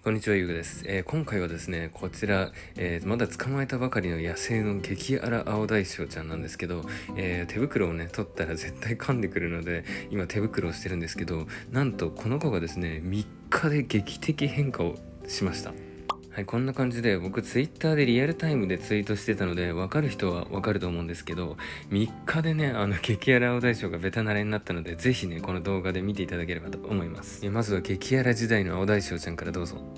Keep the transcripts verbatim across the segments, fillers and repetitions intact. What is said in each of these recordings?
こんにちは、ゆうです。えー今回はですね、こちら、えーまだ捕まえたばかりの野生の激アラアオダイショウちゃんなんですけど、えー手袋をね、取ったら絶対噛んでくるので、今手袋をしてるんですけど、なんとこの子がですね、みっかで劇的変化をしました。はい、こんな感じで僕ツイッターでリアルタイムでツイートしてたので分かる人は分かると思うんですけど、みっかでねあの激アラ青大将がベタ慣れになったので、ぜひねこの動画で見ていただければと思います。えまずは激アラ時代の青大将ちゃんからどうぞ。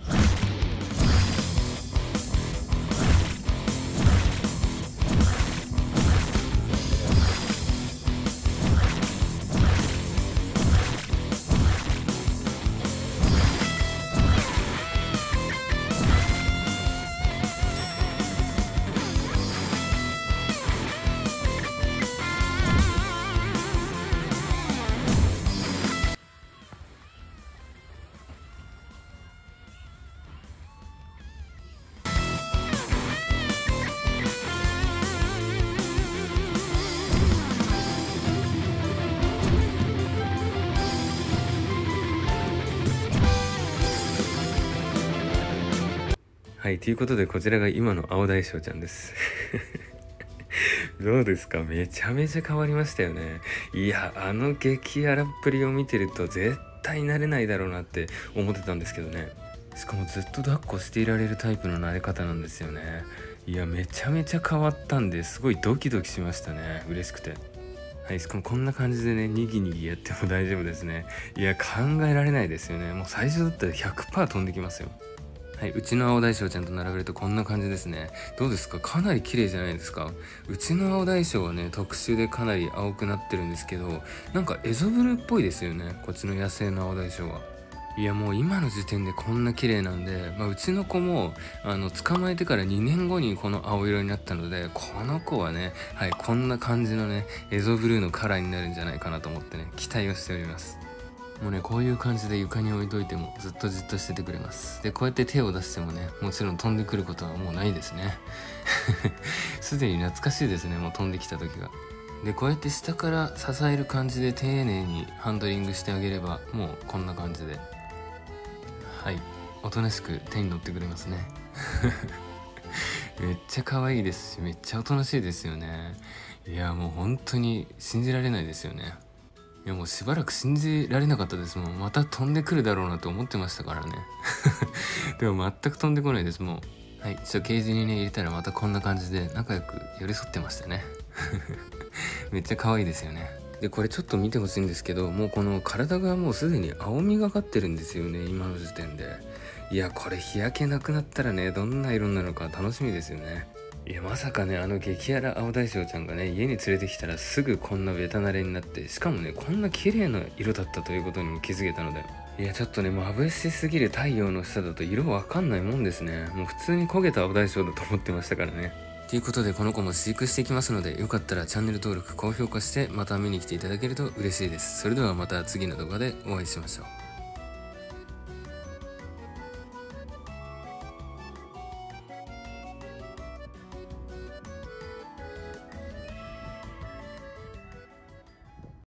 はい、ということでこちらが今の青大将ちゃんですどうですか？めちゃめちゃ変わりましたよね。いや、あの激アラっぷりを見てると絶対慣れないだろうなって思ってたんですけどね。しかもずっと抱っこしていられるタイプの慣れ方なんですよね。いや、めちゃめちゃ変わったんですごいドキドキしましたね。嬉しくて。はい、しかもこんな感じでね、にぎにぎやっても大丈夫ですね。いや、考えられないですよね。もう最初だったら ひゃくパーセント 飛んできますよ。はい、うちの青大将ちゃんと並べるとこんな感じですね。どうですか？かなり綺麗じゃないですか？うちの青大将はね、特殊でかなり青くなってるんですけど、なんかエゾブルーっぽいですよね、こっちの野生の青大将は。いや、もう今の時点でこんな綺麗なんで、まあ、うちの子もあの捕まえてからにねんごにこの青色になったので、この子はね、はい、こんな感じのねエゾブルーのカラーになるんじゃないかなと思ってね、期待をしております。もうね、こういう感じで床に置いといてもずっとじっとしててくれます。で、こうやって手を出してもね、もちろん飛んでくることはもうないですね。すでに懐かしいですね、もう飛んできた時が。で、こうやって下から支える感じで丁寧にハンドリングしてあげれば、もうこんな感じで、はい、おとなしく手に乗ってくれますね。めっちゃ可愛いですし、めっちゃおとなしいですよね。いや、もう本当に信じられないですよね。いや、もうしばらく信じられなかったですもん。また飛んでくるだろうなと思ってましたからね。でも全く飛んでこないですもう。はい、ちょっとケージにね入れたらまたこんな感じで仲良く寄り添ってましたね。めっちゃ可愛いですよね。で、これちょっと見てほしいんですけど、もうこの体がもうすでに青みがかってるんですよね、今の時点で。いや、これ日焼けなくなったらね、どんな色になるのか楽しみですよね。いや、まさかね、あの激アラ青大将ちゃんがね、家に連れてきたらすぐこんなベタ慣れになって、しかもね、こんな綺麗な色だったということにも気づけたので、いや、ちょっとね、眩しすぎる太陽の下だと色わかんないもんですね。もう普通に焦げた青大将だと思ってましたからね。ということで、この子も飼育していきますので、よかったらチャンネル登録、高評価して、また見に来ていただけると嬉しいです。それではまた次の動画でお会いしましょう。